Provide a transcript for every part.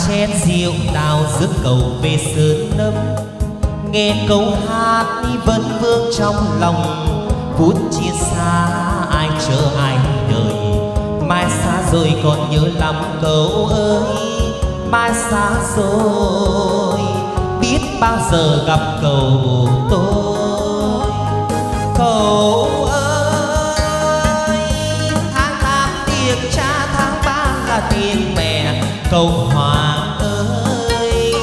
chén rượu đào rước cầu về sơn lâm. Nghe câu hát vẫn vương trong lòng, phút chia xa ai chờ ai đợi. Mai xa rồi còn nhớ lắm cậu ơi, mai xa rồi biết bao giờ gặp cậu tôi. Cậu ơi, tháng 8 tiệc cha, tháng 3 là tiền mẹ. Cậu Hoàng ơi,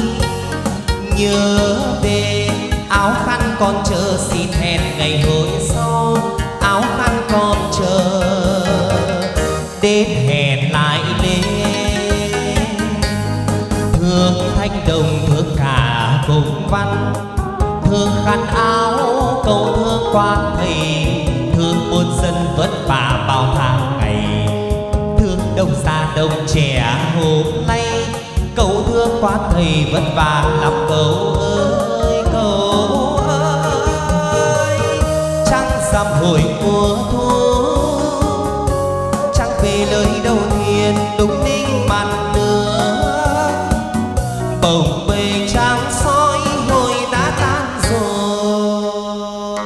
nhớ về áo khăn con chờ xin hẹn ngày hồi sau. Áo khăn con chờ đến hẹn lại lên. Thương thanh đồng thương cả cùng văn, thương khăn áo câu thương quan thầy. Thương muôn dân vất vả bao tháng ngày, thương đông già đông trẻ hôm nay. Cậu thương quan thầy vất vả lắm cậu ơi, cậu ơi. Trăng rằm hồi mùa thu, trăng về lời đầu tiên đúng ninh mặt nước. Bồng bềnh trăng soi hồi đã tan rồi.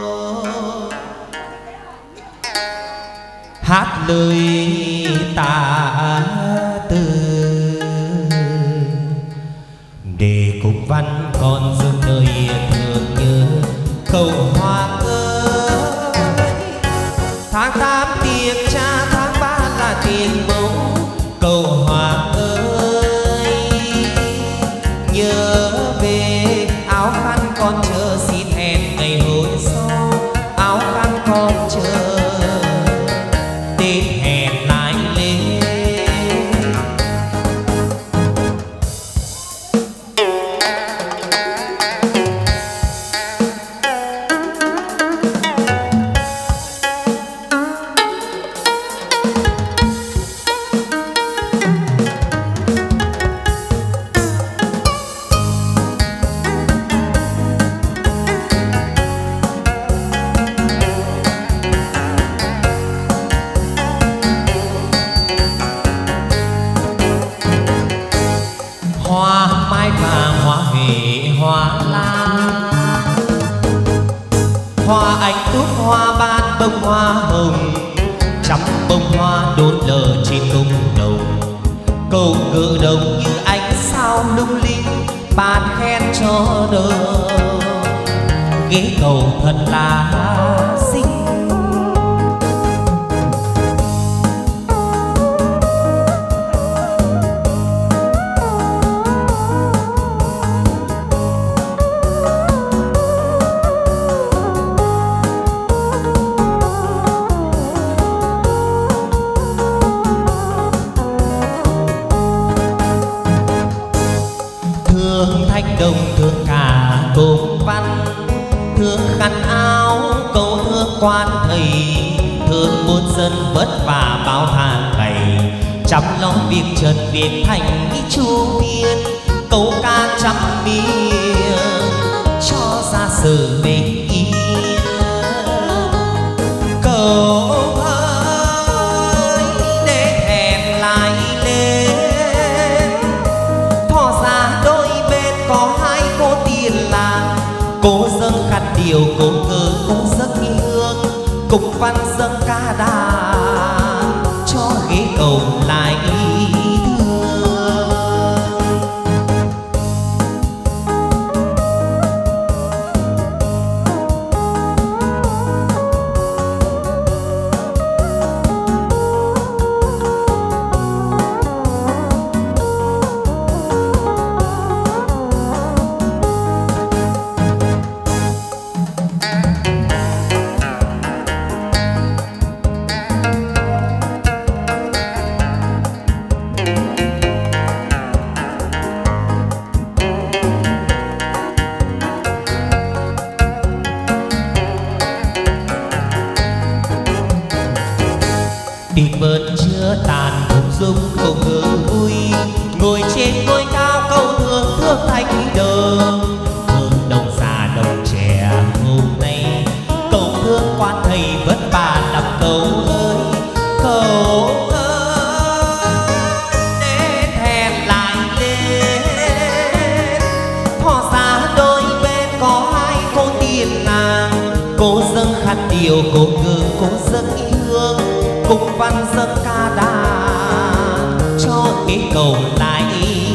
Hát lời tạ từ để cùng văn con dâng nơi thương nhớ. Cậu Hoàng ơi, tháng 8 tiệc cha, tháng 3 là tiền mẫu. Cậu Hoàng ơi, nhớ về áo khăn con chờ xin hẹn ngày hồi sau. Áo khăn con chờ đến hẹn lại lên. Hoa mai vàng, hoa huệ, hoa lan, hoa anh túc, hoa ban bông hoa hồng. Trăm bông hoa đốt lờ trên công đồng. Cầu ngựa đồng như ánh sao lung linh, ban khen cho đời. Ghế cầu thật là xinh, thương thanh đồng thương cả cùng văn. Thương khăn áo câu thương quan thầy, thương muôn dân vất vả bao tháng ngày. Chăm lo việc trần việc thành chu viên, câu ca trăm miệng cho ra sự bình yên. Cậu ơi, để hẹn lại lên. Thò ra đôi bên có hai cô tiền làng, cô dâng khăn điều, cô thơ cũng rất hương. Cùng văn dâng ca đàn cho ghế cầu lại thương. Tiệc mơn chưa tàn cùng dung không ngờ vui, ngồi trên ngôi cao câu thương thương thanh đồng. Thương đồng già đồng trẻ hôm nay, cầu thương quan thầy vất vả lắm cầu ơi. Cầu ơi, đến hẹn lại lên. điều cô ngư cô dâng hương cùng văn dâng ca đàn cho cái cầu lại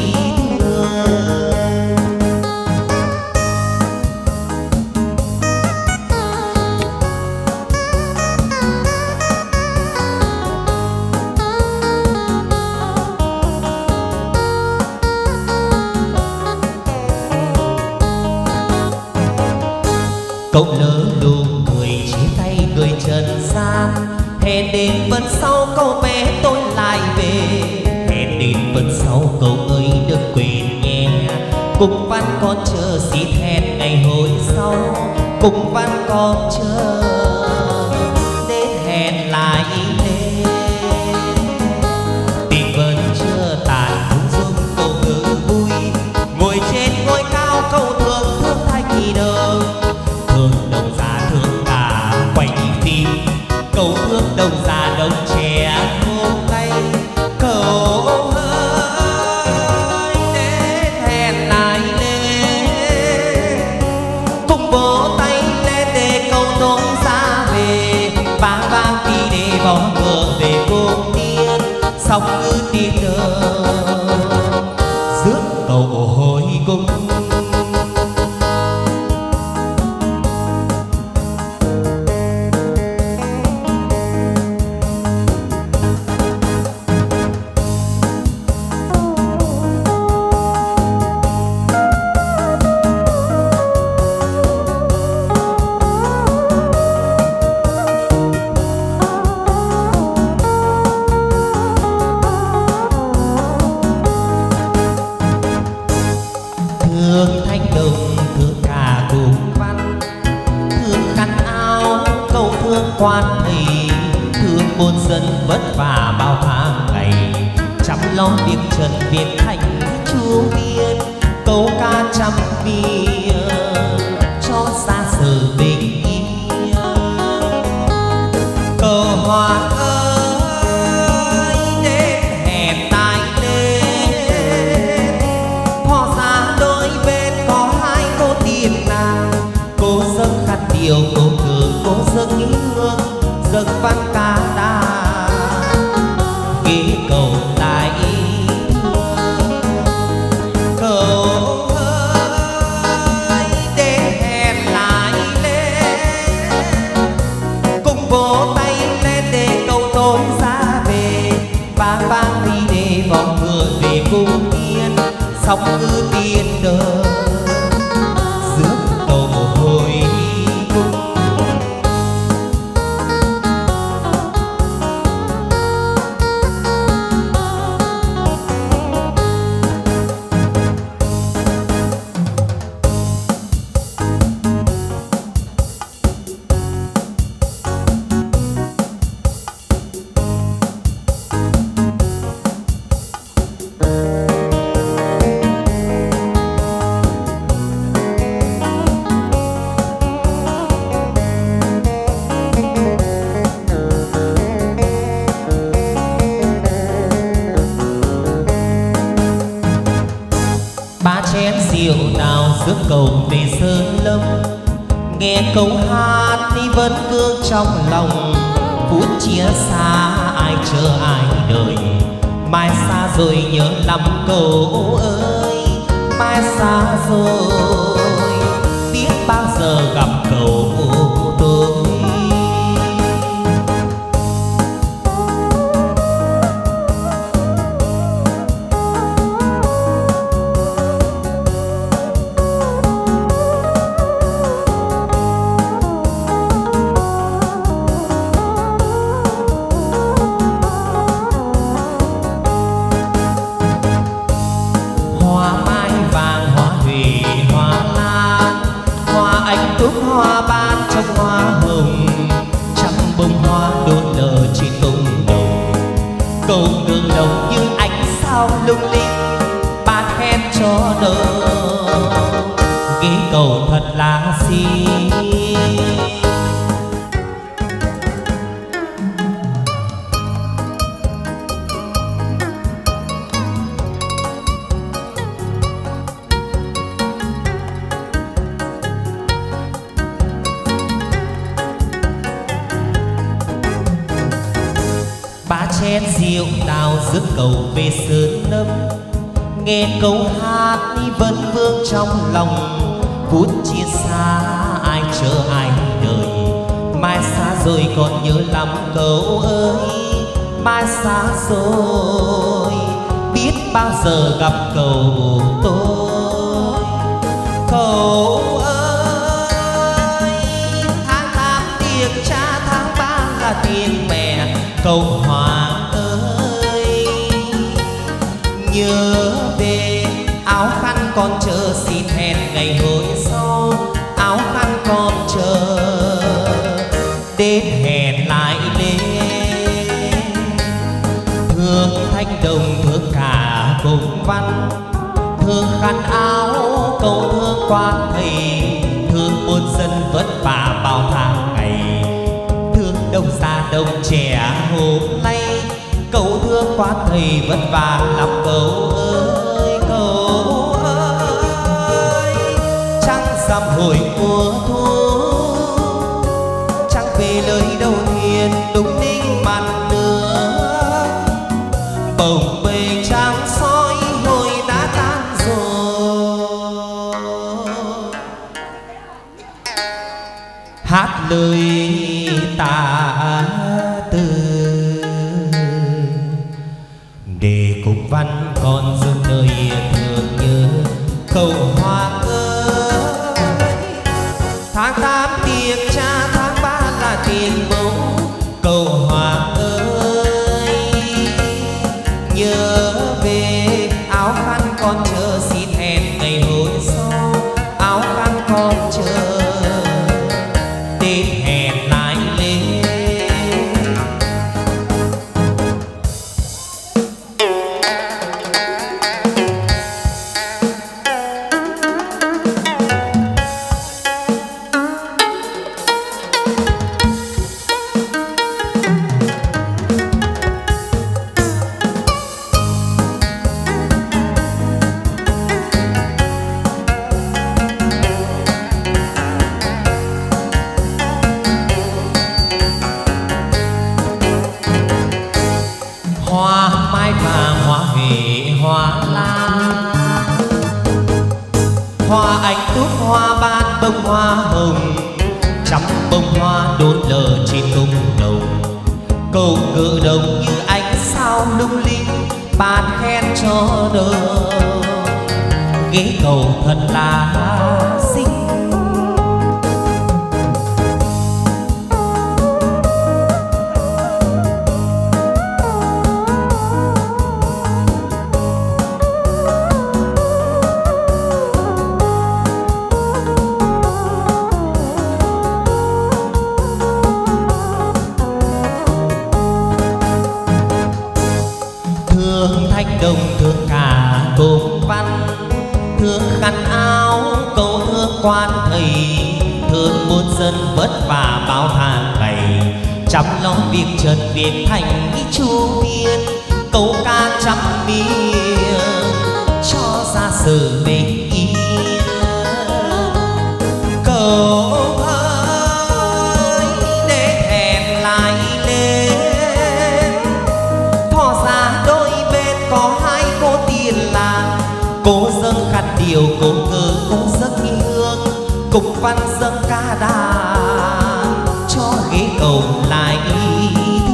cậu lớn luôn người chia tay người trần gian hẹn đến vẫn sau câu bé tôi lại về hẹn đến vẫn sau cậu ơi đừng quên nhé cùng văn con chờ xin hẹn ngày hồi sau cùng văn con chờ đến hẹn lại lên tình vẫn chưa tàn dung dung cậu cứ vui ngồi trên ngôi cao cậu thương thương thay kỳ đời thương đồng già thương cả quanh phim cầu thương đồng già đồng trẻ vô tay cầu ơi đến hẹn lại lên cùng vỗ tay lên để cầu nối ra về vang vang đi để bỏ ngựa về cung tiên sóng ngư tiên đời rước cầu hồi cung. Thương thanh đồng thương cả cùng văn thương khăn áo câu thương quan thầy thương muôn dân vất vả bao tháng ngày chăm lo việc trần việc thành chu viên câu ca trăm miền cho xa sự bình yên cầu hoa ơi đến hẹn tại lên hoa ra đôi bên có hai cô tiền nàng cô dâng khăn điều cô cường cô dâng hương dâng văn ca đàn ghế cầu lại cầu ơi để hẹn lại lên cùng vỗ tay lên để cầu tôi ra về vang vang đi để vòng ngựa về cung tiên sóng ngư tiên đời rước cầu hồi cung. Ba chén rượu nào rước cầu về sơn lâm nghe câu hát đi vẫn vương trong lòng phút chia xa ai chờ ai đợi mai xa rồi nhớ lắm cầu ơi mai xa rồi biết bao giờ gặp cầu tôi. Anh túc hoa ban trong hoa hồng trăm bông hoa đôn nở trên công đồng cầu đường đồng như ánh sao lung linh ban khen cho đời ghế cầu thật là xinh. diệu đào rước cầu về sơn lâm. Nghe câu hát vẫn vương trong lòng, phút chia xa ai chờ ai đợi. Mai xa rồi còn nhớ lắm cậu ơi, mai xa rồi biết bao giờ gặp cậu tôi. Cậu ơi, tháng 8 tiệc cha, tháng 3 là tiền mẹ. Cậu Hòa ơi, nhớ về áo khăn con chờ xin hẹn ngày hồi sau. Áo khăn con chờ đến hẹn lại lên. Thương thanh đồng thương cả cùng văn, thương khăn áo cầu thương quan thầy. Thương muôn dân vất vả bao tháng ngày, thương đông già đông trẻ hôm nay. Cậu thương quan thầy vất vả lắm cậu ơi, cậu ơi. Trăng rằm hồi mùa thu, trăng về lời đầu tiên đúng ninh mặt nước. Bồng bềnh trăng soi hồi đã tan rồi. Hát lời tạ từ để cùng văn còn dừng nơi thương nhớ. Cậu Hòa ơi, tháng 8 tiệc cha, tháng 3 là tiền mẫu. Cậu Hòa ơi, nhớ về áo khăn con chờ xin hẹn ngày hồi sau. Áo khăn con chờ đến hẹn lại lên. Hoa mai vàng, hoa huệ, hoa lan, hoa anh túc, hoa ban bông hoa hồng. Trăm bông hoa đốt lờ trên cung đồng. Cầu ngựa đồng như ánh sao lung linh, ban khen cho đời. Ghế cầu thật là xinh, thanh đồng thương cả cùng văn. Thương khăn áo cầu thương quan thầy, thương muôn dân vất vả bao tháng ngày. Chăm lo việc trần việc thành chu tiên, câu ca trăm miệng cho ra sự bình yên. Cậu ơi, để hẹn lại lên. Thò ra đôi bên có hai cô tiền làng, cô dâng khăn điều, cô ngơ cô dâng hương, cùng văn dâng ca đàn cho ghế cầu lại thương.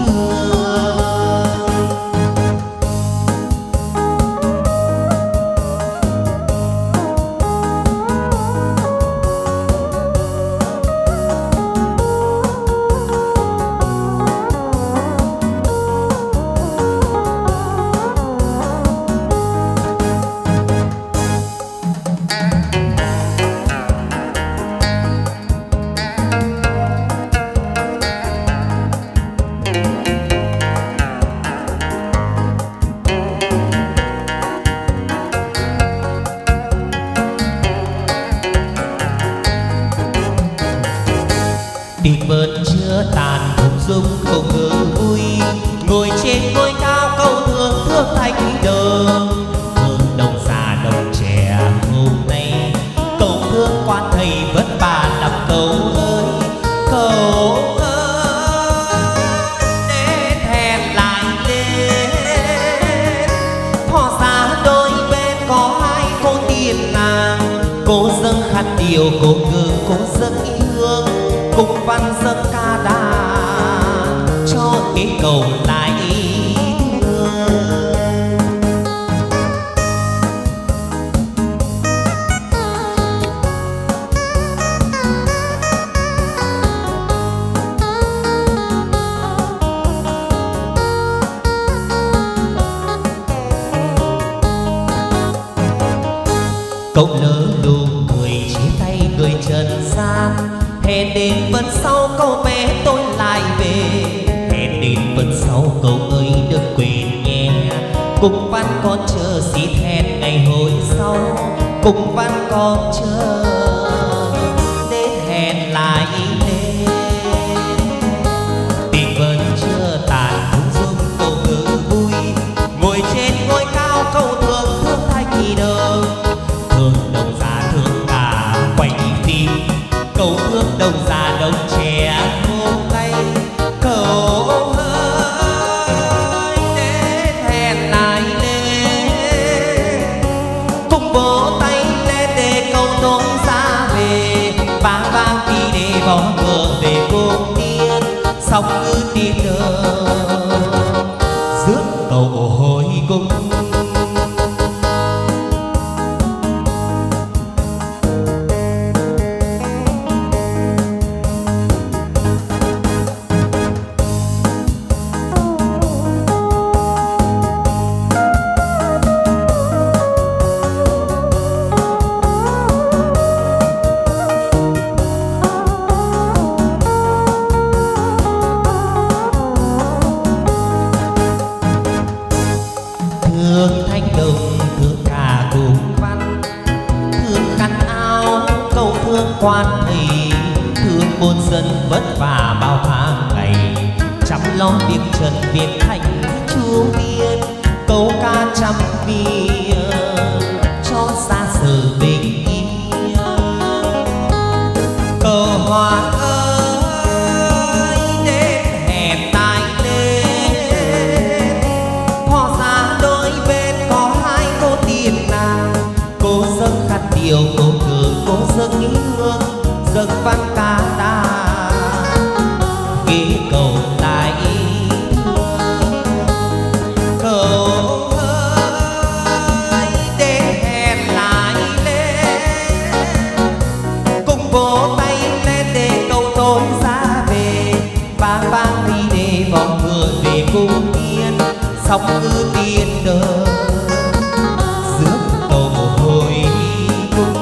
Tình vẫn chưa tàn cùng dung không ngờ vui, ngồi trên ngôi cao câu thương thương thanh đồng. Thương đồng già đồng trẻ hôm nay, cầu thương quan thầy vất vả làm cầu ơi. Cầu ơi, đến hẹn lại lên. khăn điều cô gương cô dâng hương cùng văn dâng ca đàn cho cái cầu lại cậu lớn luôn cười chia tay người trần gian hẹn đến vẫn sau câu bé tôi lại về hẹn đến vẫn sau cậu ơi đừng quên nhé cùng văn con chờ xít hẹn ngày hồi sau cùng văn con chờ đến hẹn lại lên tình vẫn chưa tàn không dung cậu ngỡ vui ngồi trên ngôi cao câu thương thương thay kỳ đời thương đồng già thương cả quay phim cầu thương đồng già đồng trẻ ôm tay cầu ơi đến hẹn lại lên cùng vỗ tay lên để cầu nối ra về vang vang đi để bỏ ngựa về cung tiên sóng cứ đi đời rước cầu hồi cung. Thương thanh đồng thương cả cùng văn thương khăn áo câu thương quan thầy thương muôn dân vất vả bao tháng ngày chăm lo việc trần việc thành chu viên câu ca trăm bia cho xa sở bình yên cầu hòa ơi đến hẹn tại lên hoa giá đôi bên có hai cô tiền nàng cô dâng khăn điều cô cường cô dâng ý hương dâng văn ca đàn ghế cầu lại cầu ơi đến hẹn lại lên cùng vỗ tay lên để cầu tôi ra về vang vang đi để vòng ngựa về cung yên sóng cứ tiên đời rước cầu hồi cung.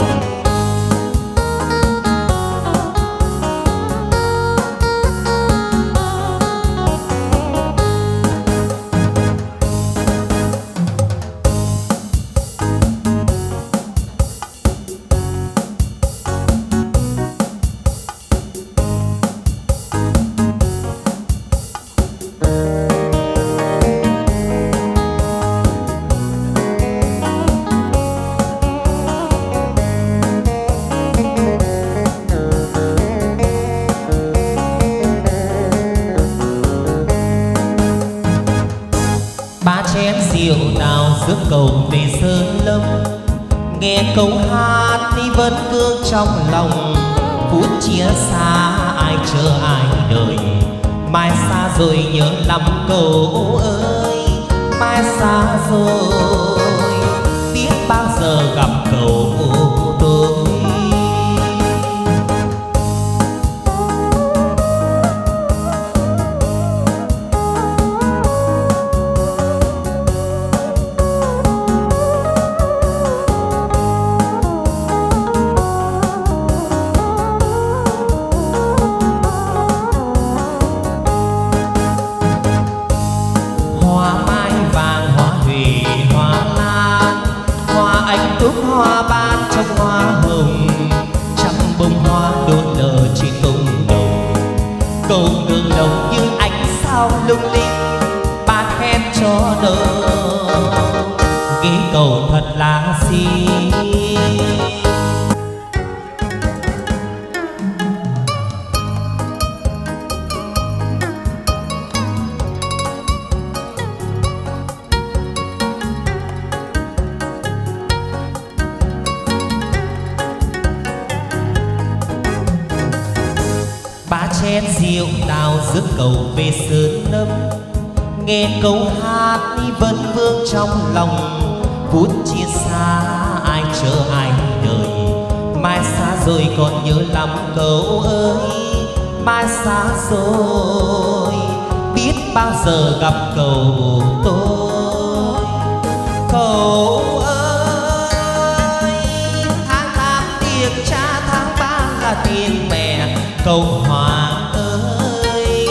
Ba chén rượu nào rước cầu về sơn lâm nghe câu hát đi vẫn vương trong lòng phút chia xa ai chờ ai đợi mai xa rồi nhớ lắm cầu ơi mai xa rồi biết bao giờ gặp cầu tôi. Hoa ban trong hoa hồng trăm bông hoa đôn nở trên công đồng cầu đường đồng như ánh sao lung linh ban khen cho đời ghế cầu thật là xinh. chén rượu đào rước cầu về sơn lâm. Nghe câu hát vẫn vương trong lòng, phút chia xa ai chờ ai đợi. Mai xa rồi còn nhớ lắm cậu ơi, mai xa rồi biết bao giờ gặp cậu tôi. Cậu ơi, tháng 8 tiệc cha, tháng 3 là tiền mẹ. Cậu Hoàng ơi,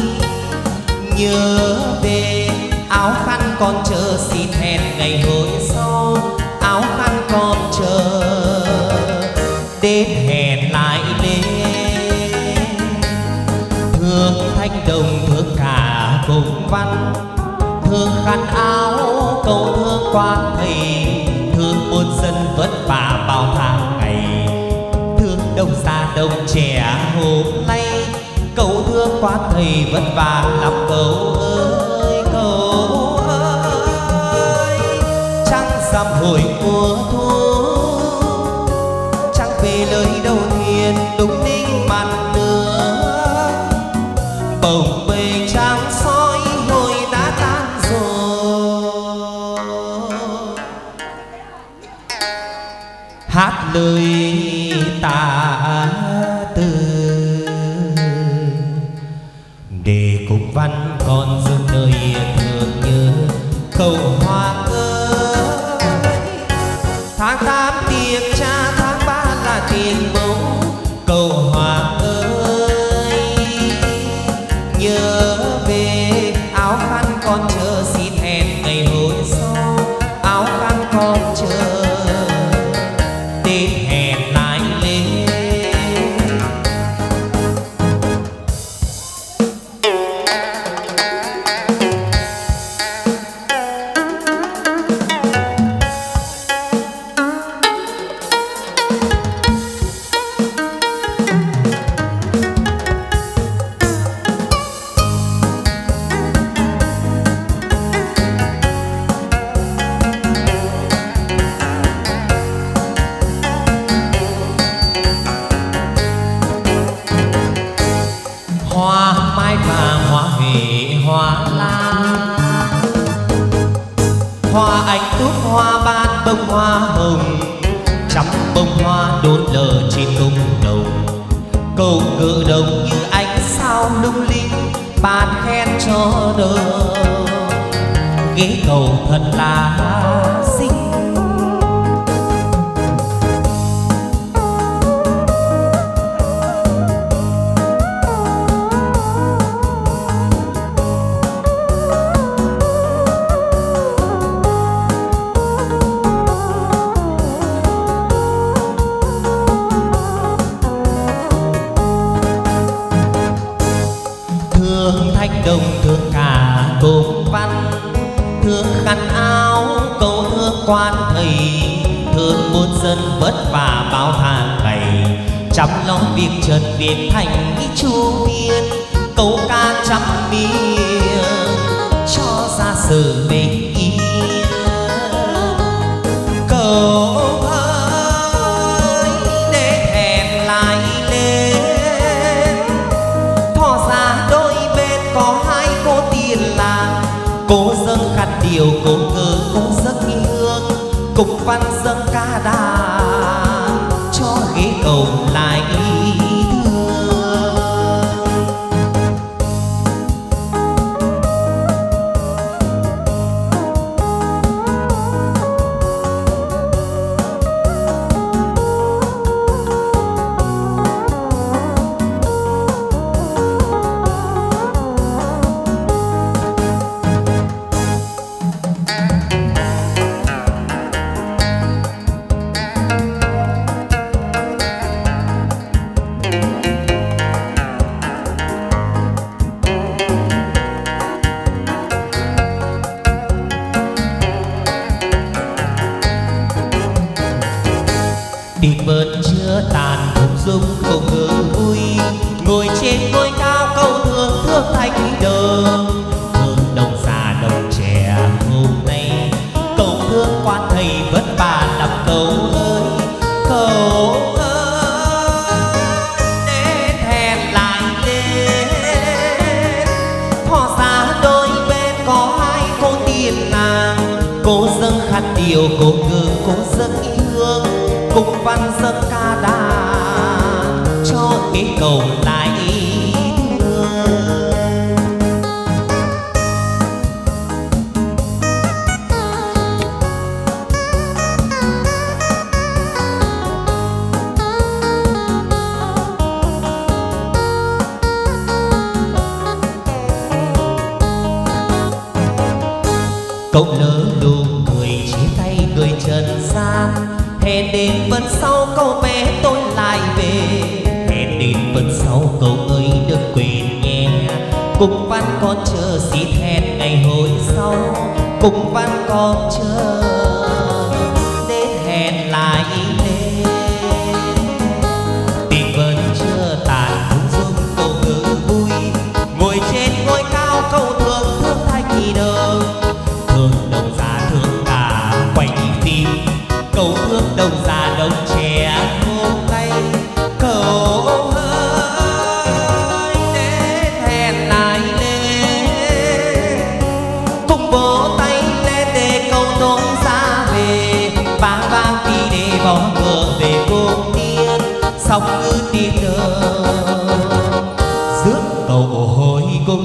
nhớ về áo khăn con chờ xin hẹn ngày hồi sau. Áo khăn con chờ đến hẹn lại lên. Thương thanh đồng thương cả cùng văn, thương khăn áo câu thương quan thầy. Thương muôn dân vất vả bao tháng ngày, thương đông già đông trẻ hôm nay. Cậu thương quan thầy vất vả lắm cậu ơi, cậu ơi. Trăng rằm hồi mùa thu, trăng về lời đầu tiên đúng ninh mặt nước. Bồng bềnh trăng soi hồi đã tan rồi. Hát lời tạ từ để cùng văn con dừng nơi thương nhớ. Cậu Hoàng ơi, tháng 8 tiệc cha, tháng 3 là tiền mẫu. Cậu Hoàng ơi, nhớ về áo khăn con chờ xin hẹn ngày hồi sau. Áo khăn con chờ đến hẹn lại lên. Hoa mai vàng, hoa huệ, hoa lan, hoa anh túc, hoa ban bông hoa hồng. Trăm bông hoa đốt lờ trên công đồng. Cầu ngựa đồng như ánh sao lung linh, ban khen cho đời. Ghế cầu thật là xinh. Thương thanh đồng thương cả cùng văn, thương khăn áo câu thương quan thầy. Thương muôn dân vất vả bao tháng ngày, chăm lo việc trần việc thành chu viên. Câu ca trăm miệng cho ra sự bình yên. Cậu ơi, để hẹn lại lên. Thò ra đôi bên có hai cô tiền làng. Cô dâng khăn điều, cô ngơ cô giấc hương. Cùng văn dâng ca đàn cho ghế cầu lại thương. Tình vẫn chưa tàn không dung không ngờ vui. Ngồi trên ngôi cao câu thương thương thanh đồng. Thương đồng già đồng trẻ hôm nay. Cầu thương quan thầy vất vả làm cầu ơi. Cầu ơi, đến hẹn lại lên. Cô dâng khăn điều cô ngư cô dâng ý hương cung văn dâng ca đàn cho cái cầu lại cậu lỡ lùng người chia tay người trần gian hẹn đến vẫn sau câu bé tôi lại về hẹn đến vẫn sau câu ơi đừng quên nhé cùng văn con chờ xin hẹn ngày hồi sau cùng văn con chờ đến hẹn lại lên tình vẫn chưa tàn không dung câu ngữ vui ngồi trên ngôi cao câu thương thương thanh nhì đời thương đồng già thương cả quanh tim cầu thương đồng già đồng trẻ ôm tay cầu ơi đến hẹn lại lên cùng vỗ tay lên để cầu nối ra về vang vang đi để bỏ ngựa về cùng tiên sóng ngư tiên đời rước cầu hồi cung.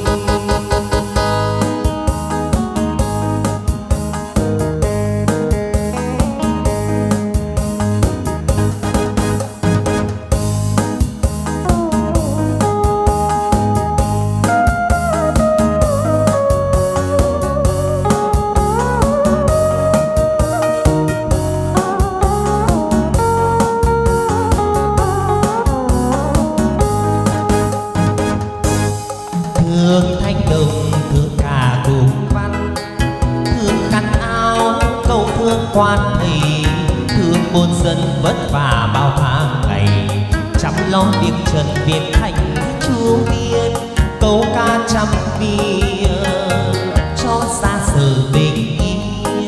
Thương thanh đồng thương cả cùng văn thương khăn áo câu thương quan thầy thương muôn dân vất vả bao tháng ngày chăm lo việc trần việc thành chú biên câu ca trăm miền cho xa sở bình yên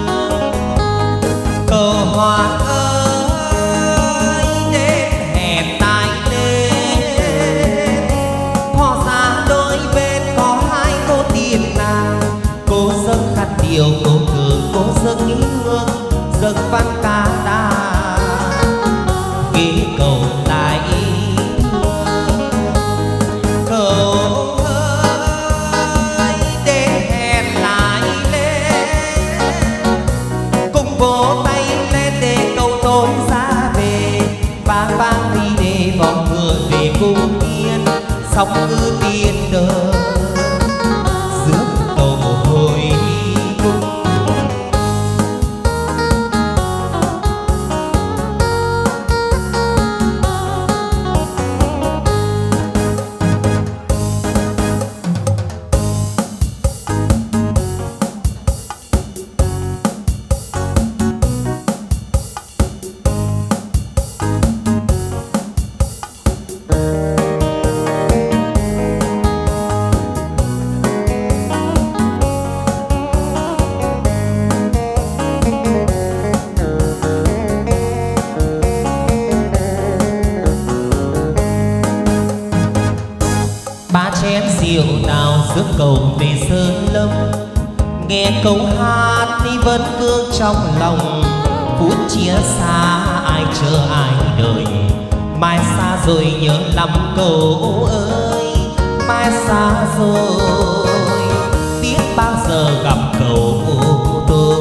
cầu hoa ơi đến hẹn tại lên họ ra đôi bên có hai cô tiền nàng cô dâng khăn điều cô cờ cô dâng ý hương dâng văn ca đàn ghế cầu lại cầu ơi đến hẹn lại lên cùng vỗ tay lên để cầu tôi ra về vang vang đi để vòng ngựa về cung yên sóng ngư tiên đời rước cầu hồi cung. Ba chén rượu nào rước cầu về sơn lâm nghe câu hát đi vẫn vương trong lòng phút chia xa ai chờ ai đợi mai xa rồi nhớ lắm cầu ơi mai xa rồi biết bao giờ gặp cầu tôi.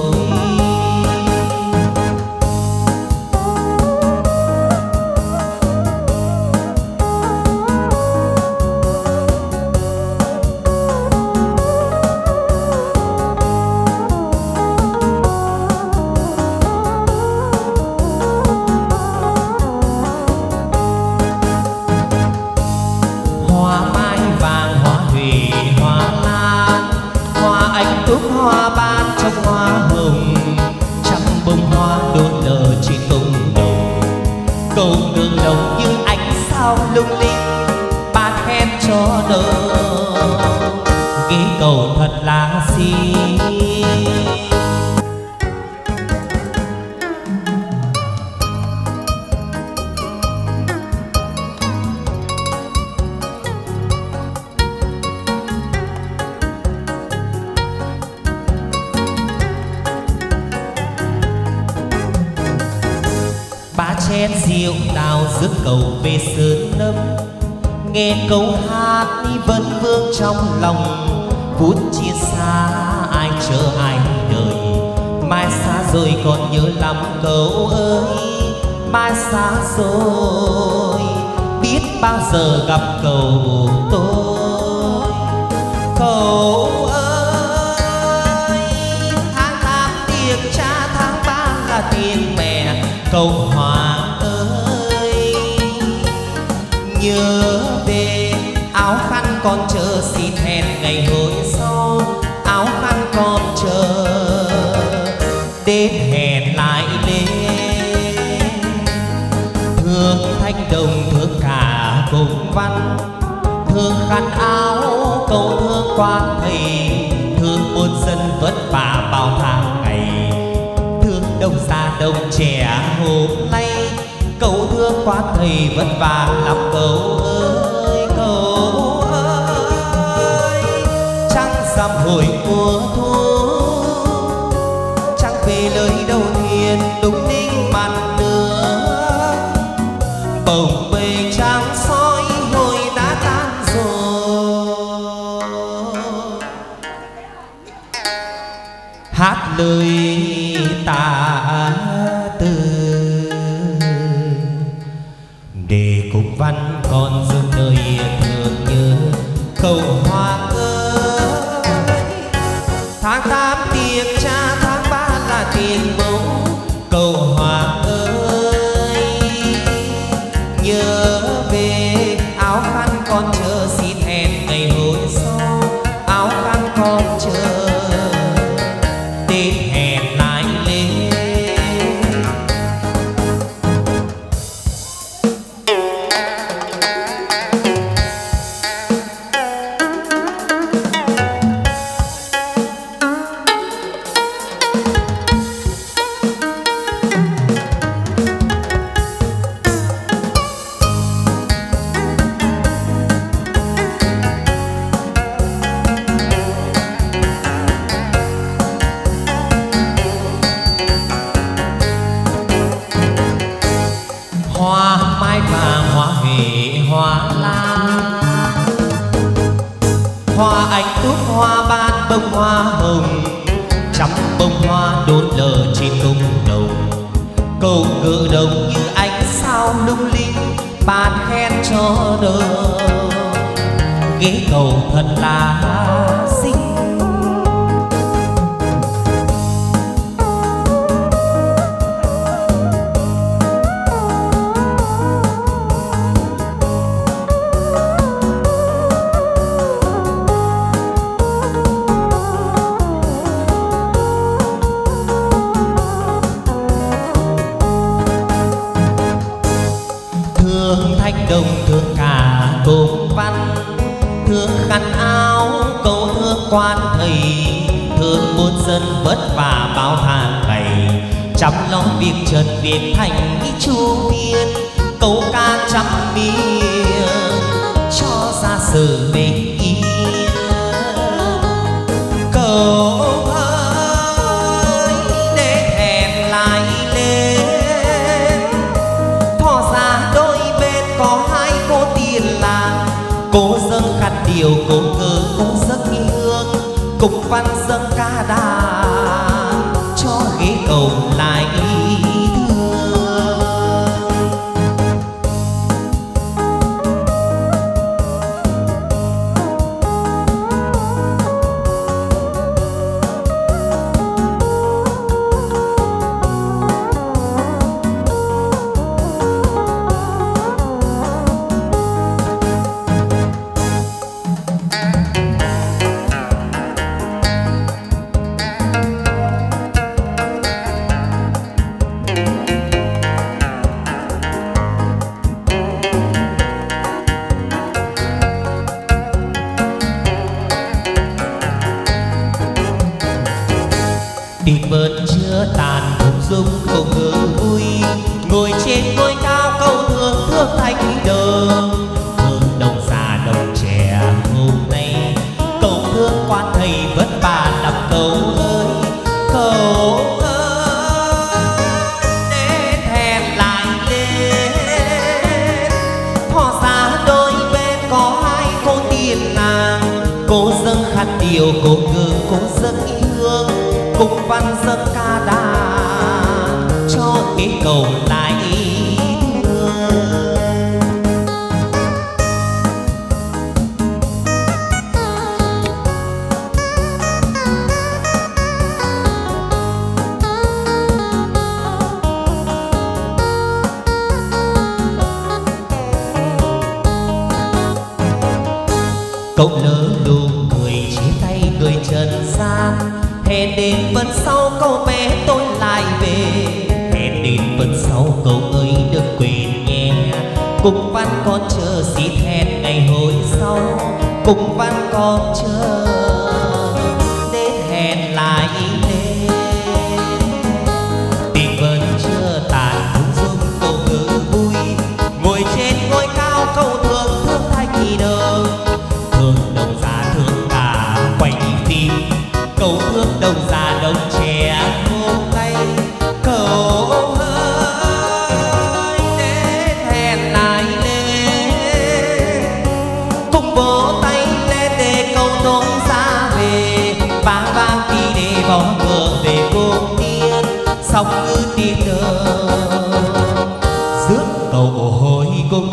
Túc hoa ban trong hoa hồng trăm bông hoa đôn lờ trên tung đồng cầu đường đồng như ánh sao lung linh ba khen cho đời ghế cầu thật là xinh. chén rượu đào rước cầu về sơn lâm. Nghe câu hát đi vẫn vương trong lòng, phút chia xa ai chờ ai đợi. Mai xa rồi còn nhớ lắm cậu ơi, mai xa rồi biết bao giờ gặp cậu tôi. Cậu ơi, tháng 8 tiệc cha, tháng 3 là tiền mẹ. Cậu Hoàng ơi, nhớ về áo khăn con chờ xin hẹn ngày hồi sau. Áo khăn con chờ đến hẹn lại lên. Thương thanh đồng thương cả cùng văn, thương khăn áo câu thương quan thầy. Thương muôn dân vất vả bao tháng ngày, thương đông già đông trẻ hôm nay. Cậu thương quan thầy vất vả lắm cậu ơi, cậu ơi. Trăng rằm hồi mùa thu, trăng về lời đầu tiên đúng ninh mặt nước. Bồng bềnh trăng soi hồi đã tan rồi. Hát lời tạ từ để cùng văn con dương nơi thương nhớ. Cậu Hoàng ơi, tháng 8 tiệc cha, tháng 3 là tiền bố. Cậu Hoàng ơi, nhớ về áo khăn con chờ xin hẹn ngày hồi sau. Áo khăn con chờ đến hẹn lại lên. Hoa mai vàng, hoa huệ, hoa lan, hoa anh túc, hoa ban bông hoa hồng. Trăm bông hoa đốt lờ trên công đồng. Cầu ngựa đồng như ánh sao lung linh, ban khen cho đời. Ghế cầu thật là xinh, thanh đồng thương cả cùng văn. Thương khăn áo câu thương quan thầy, thương muôn dân vất vả bao tháng ngày. Chăm lo việc trần việc thành chu tiên, câu ca trăm miệng cho ra sự bình yên. Cậu ơi, để hẹn lại lên. Thò ra đôi bên có hai cô tiền làng, cô dâng khăn điều, cô ngơ cũng dâng hương. Cùng văn dâng ca đàn cho ghế cầu lại thương. Tìm bơn chưa tàn cùng dung không ngờ vui, ngồi trên ngôi cao câu thương thương thanh đồng. Thương đồng già đồng trẻ hôm nay, cầu thương quan thầy vất vả lắm cầu ơi. Cầu ơi, đến hẹn lại lên. điều cô ngư cô dâng hương cùng văn dâng ca đàn cho cái cầu lại cậu lỡ lùm cười chia tay người trần gian hẹn đến vẫn sau câu bé tôi lại về hẹn đến vẫn sau cậu ơi đừng quên nhé cùng văn con chờ xít hẹn ngày hồi sau cùng văn con chờ đến hẹn lại lên tình vẫn chưa tàn dung dung cậu ngỡ vui ngồi trên ngôi cao cậu thương thương thay kỳ đời thương đồng già thương cả quanh phim cầu thương đồng già đồng trẻ ôm tay cầu ơi đến hẹn lại lên cùng vỗ tay lên để cầu tôi ra về vang vang đi để bỏ ngựa về cung tiên sóng cứ tin đời rước cầu hồi cung.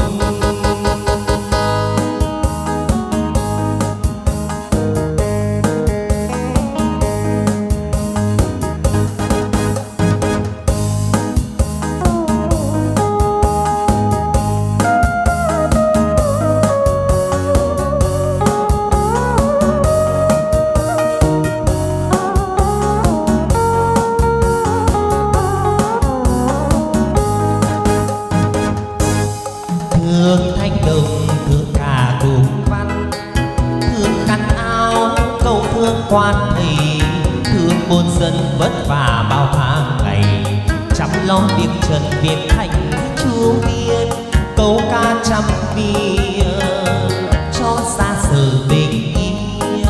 Thương thanh đồng thương cả cùng văn thương khăn áo câu thương quan thầy thương muôn dân vất vả bao tháng ngày chăm lo việc trần việc thành chu biên câu ca trăm miền cho xa sở bình yên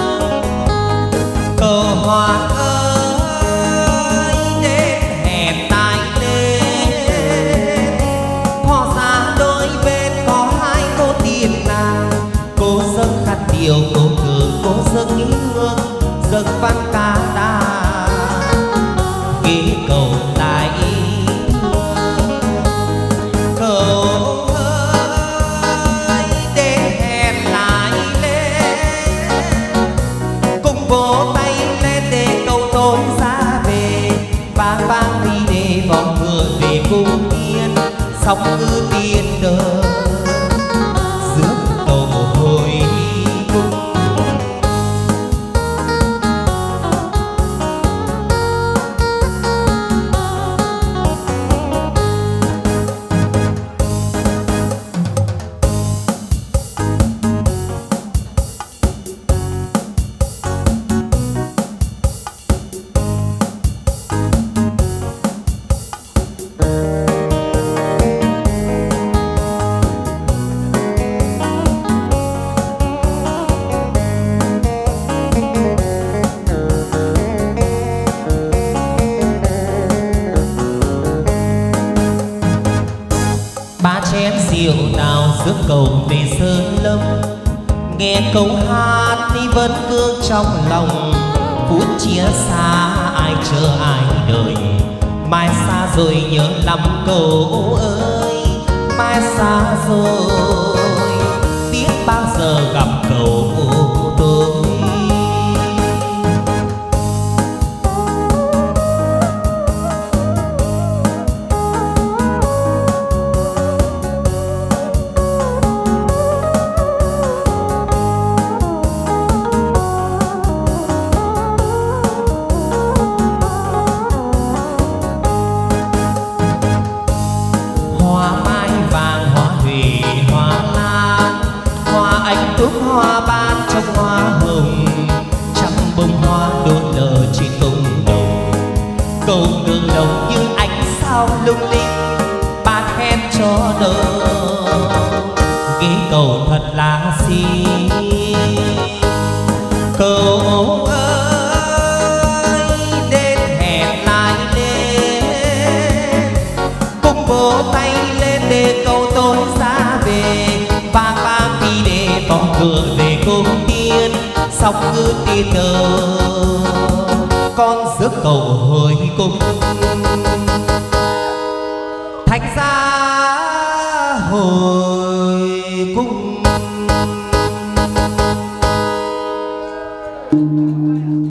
cầu hoa ơi đến hẹn tại lên hoa ra đôi bên có hai cô tiền nàng cô dâng khăn điều cô cử cô dâng hương dâng văn ca đàn ghế cầu lại cầu ơi để hẹn lại lên cùng vỗ tay lên để cầu tôi ra về vang vang đi để vòng ngựa về cung tiên sóng cứ tiên đời rước cầu hồi cung. Ba chén rượu nào rước cầu về sơn lâm nghe câu hát đi vẫn vương trong lòng phút chia xa ai chờ ai đợi mai xa rồi nhớ lắm cầu ơi mai xa rồi biết bao giờ gặp cầu tôi. Hoa ban trong hoa hồng trăm bông hoa đôn nở trên công đồng cầu ngừng đồng như ánh sao lung linh ban khen cho đời ghế cầu thật là xinh cầu ơi đến hẹn lại lên cùng vỗ tay lên để cầu tôi ra về vang vang đi để vòng cửa về cung tiên dọc cứ đi tờ con rước cầu hồi cung thành ra hồi